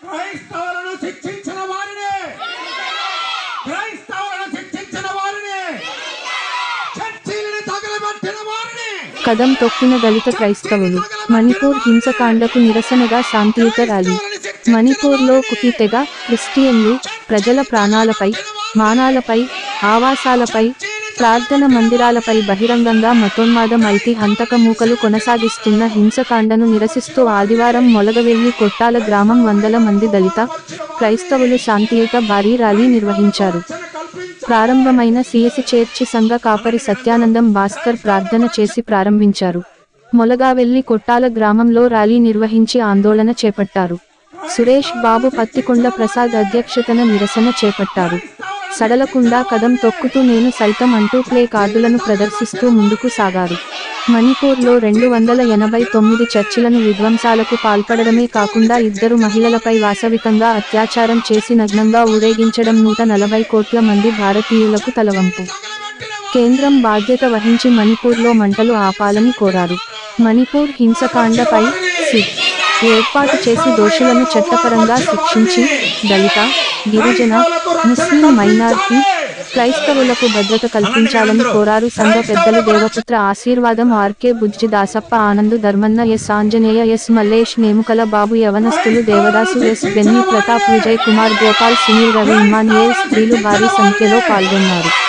క్రైస్తవులను శిక్షించిన వారిని చర్చిలను తగలబెట్టిన వారిని కదం తొక్కిన దళిత క్రైస్తవులు మణిపూర్ హింసకాండకు నిరసనగా శాంతియుత ర్యాలీ మణిపూర్లో కుకి తెగ క్రిస్టియన్లు ప్రజల ప్రాణాలపై మానాలపై ఆవాసాలపై ప్రార్థన మందిరాలపై బహిరంగంగా మతోన్మాదం అయితే హంతక మూకలు కొనసాగిస్తున్న హింసకాండను నిరసిస్తూ ఆదివారం మొలగవెల్లి కొట్టాల గ్రామం వందల మంది దళిత క్రైస్తవులు శాంతియుత భారీ ర్యాలీ నిర్వహించారు. ప్రారంభమైన సిఎసి చర్చి సంఘ కాపరి సత్యానందం భాస్కర్ ప్రార్థన చేసి ప్రారంభించారు. మొలగావెల్లి కొట్టాల గ్రామంలో ర్యాలీ నిర్వహించి ఆందోళన చేపట్టారు. సురేష్ బాబు పత్తికొండ ప్రసాద్ అధ్యక్షతన నిరసన చేపట్టారు. సడలకుండా కదం తొక్కుతూ నేను సైతం అంటూ ప్లే కార్డులను ప్రదర్శిస్తూ ముందుకు సాగారు. మణిపూర్లో 289 చర్చిలను విధ్వంసాలకు పాల్పడడమే కాకుండా 2 మహిళలపై వాసవికంగా అత్యాచారం చేసి నగ్నంగా ఊరేగించడం 140 కోట్ల మంది భారతీయులకు తలవంపు. కేంద్రం బాధ్యత వహించి మణిపూర్లో మంటలు ఆపాలని కోరారు. మణిపూర్ హింసకాండపై సిట్ ఏర్పాటు చేసి దోషులను చట్టపరంగా శిక్షించి దళిత, గిరిజన, ముస్లిం మైనారిటీ, క్రైస్తవులకు భద్రత కల్పించాలని కోరారు. సంఘ పెద్దలు Devaputra Ashirvadam, R K Bujji, Dasappa, Anandu, Dharmanna, S Anjaneya, S Mallesh, Nemukala Babu, యవనస్తులు Devadasu, S Benny Pratap, Vijay Kumar, Gopal, Sunil, Ravi, Emmanuel, స్త్రీలు భారీ సంఖ్యలో పాల్గొన్నారు.